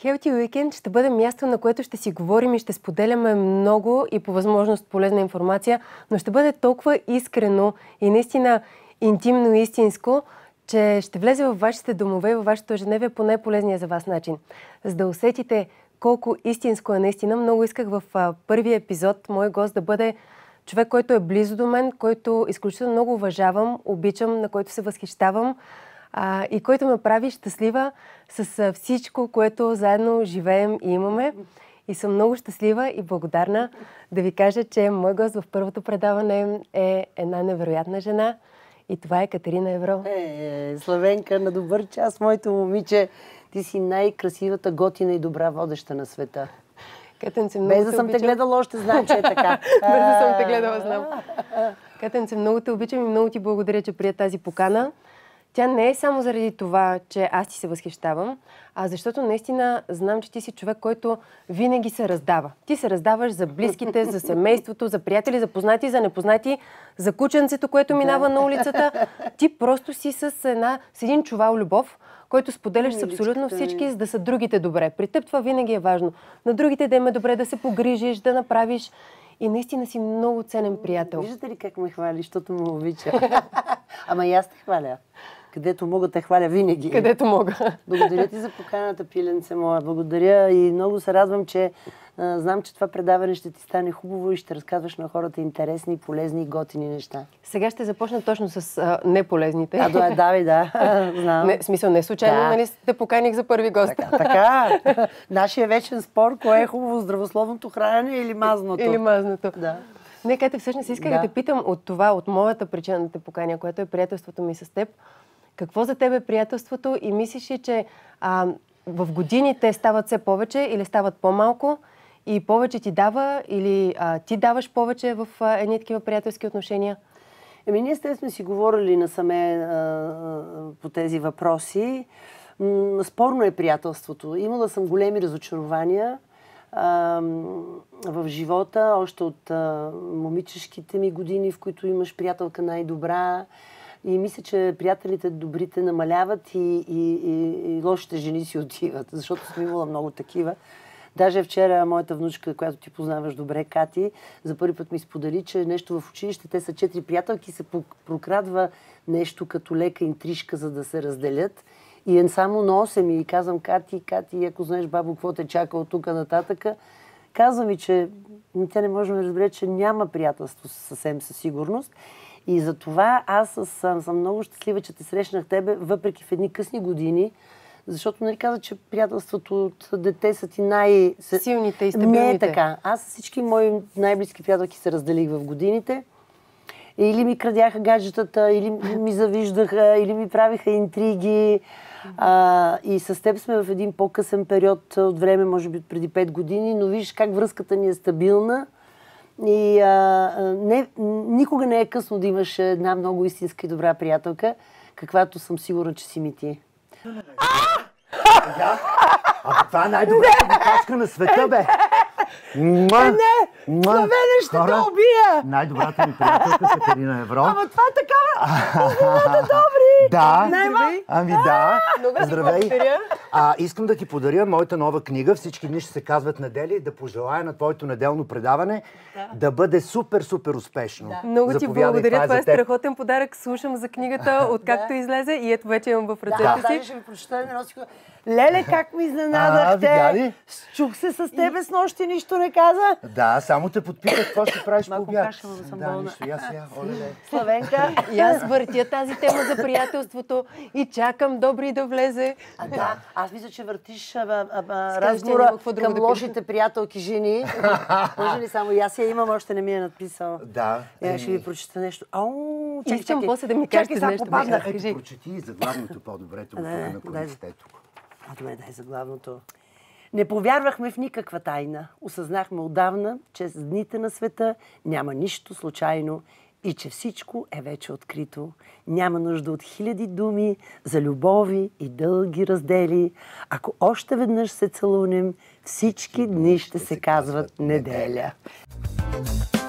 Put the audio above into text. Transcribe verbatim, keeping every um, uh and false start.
Healthy Weekend ще бъде място, на което ще си говорим и ще споделяме много и по възможност полезна информация, но ще бъде толкова искрено и наистина интимно и истинско, че ще влезе във вашите домове и във вашето ежедневие по най-полезния за вас начин. За да усетите колко истинско е наистина, много исках в а, първия епизод мой гост да бъде човек, който е близо до мен, който изключително много уважавам, обичам, на който се възхищавам а, и който ме прави щастлива с а, всичко, което заедно живеем и имаме. И съм много щастлива и благодарна да ви кажа, че мой гост в първото предаване е една невероятна жена и това е Катерина Евро. Е, Славенка, на добър час, моето момиче. Ти си най-красивата, готина и добра водеща на света. Катенце, много Без да съм те гледала, още знам, че е така. Без да съм те гледала, знам. Катенце, много те обичам и много ти благодаря, че прия тази покана. Тя не е само заради това, че аз ти се възхищавам, а защото наистина знам, че ти си човек, който винаги се раздава. Ти се раздаваш за близките, за семейството, за приятели, за познати, за непознати, за кученцето, което минава на улицата. Ти просто си с, една, с един чувал любов, който споделяш с абсолютно всички, за да са другите добре. При теб това винаги е важно. На другите да им е добре, да се погрижиш, да направиш. И наистина си много ценен приятел. Виждате ли как ме хвали, защото му обича? Ама и аз те хваля. Където мога те хваля винаги. Където мога. Благодаря ти за поканата, пиленце моя. Благодаря и много се радвам, че а, знам, че това предаване ще ти стане хубаво и ще разказваш на хората интересни, полезни и готини неща. Сега ще започна точно с а, неполезните. А, да, давай, да. Знам. Не, в смисъл, не случайно, да. Нали те поканих за първи гост. Така, така. Нашия вечен спор, кое е хубаво, здравословното хранене или мазното? Или мазното. Да. Не, Кате, всъщност исках да. да те питам от това, от моята причина да те поканя, което е приятелството ми с теб. Какво за теб е приятелството и мислиш ли, че а, в годините стават все повече или стават по-малко и повече ти дава или а, ти даваш повече в а, едни такива приятелски отношения? Еми, ние сте сме си говорили насаме а, по тези въпроси. М, спорно е приятелството. Имала съм големи разочарования а, в живота, още от а, момичешките ми години, в които имаш приятелка най-добра. И мисля, че приятелите добрите намаляват и, и, и, и лошите жени си отиват, защото съм имала много такива. Даже вчера моята внучка, която ти познаваш добре, Кати, за първи път ми сподели, че нещо в училище, те са четири приятелки, се прокрадва нещо като лека интрижка, за да се разделят. И е само на осем и казвам: Кати, Кати, ако знаеш, бабо, какво те чака от тук нататък, казва ми, че тя не може да разбере, че няма приятелство съвсем със сигурност. И за това аз съм, съм много щастлива, че те срещнах тебе, въпреки в едни късни години, защото нали каза, че приятелството от дете са ти най... Силните и стабилните. Не е така. Аз с всички мои най-близки приятелки се разделих в годините. Или ми крадяха гаджетата, или ми завиждаха, или ми правиха интриги. А, и с теб сме в един по-късен период от време, може би преди пет години, но виж как връзката ни е стабилна. И а, не, никога не е късно да имаш една много истинска и добра приятелка, каквато съм сигурна, че си ми ти. А това е най-добрата бутачка на света, бе! Е, не! Славене ще те убия! Най-добрата ми приятелка Катерина Евро. Ама това е такава! Познавате добри! Да! Здравей! Ами да! Много ти Здравей! благодаря. А, искам да ти подаря моята нова книга. Всички дни ще се казват недели. Да пожелая на твоето неделно предаване да, да бъде супер, супер успешно. Да. Много ти Заповядай, благодаря. Това е, е страхотен подарък. Слушам за книгата, откакто Да. излезе и ето вече имам в ръцете Да, си. даже ще ви прочета едно си. Леле, как ми А, изненадахте! видя ли? Чух се с тебе с нощи, нищо не каза. Да, само те подпитах какво ще правиш по Малко обяд. кашлява, да съм Да, болна. нищо. Я сега, оле-ле. Славенка. И аз въртя тази тема за приятелството и чакам Добри да влезе. А, да. Аз мисля, че въртиш а, а, а, Скажеш, разговора няма какво друго към да лошите приятелки жени. Може ли само? И аз я имам, още не ми е надписал. Да. Я ще ви прочета нещо. Ау, чакай, Искам чакай. после да ми Чакай, кажете сега нещо. попаднах. Кажи. Ето, прочети заглавното по-добре тук Да, на дай. колицето. А, добре, дай за главното. Не повярвахме в никаква тайна. Осъзнахме отдавна, че с дните на света няма нищо случайно и че всичко е вече открито. Няма нужда от хиляди думи за любови и дълги раздели. Ако още веднъж се целунем, всички дни ще се казват неделя.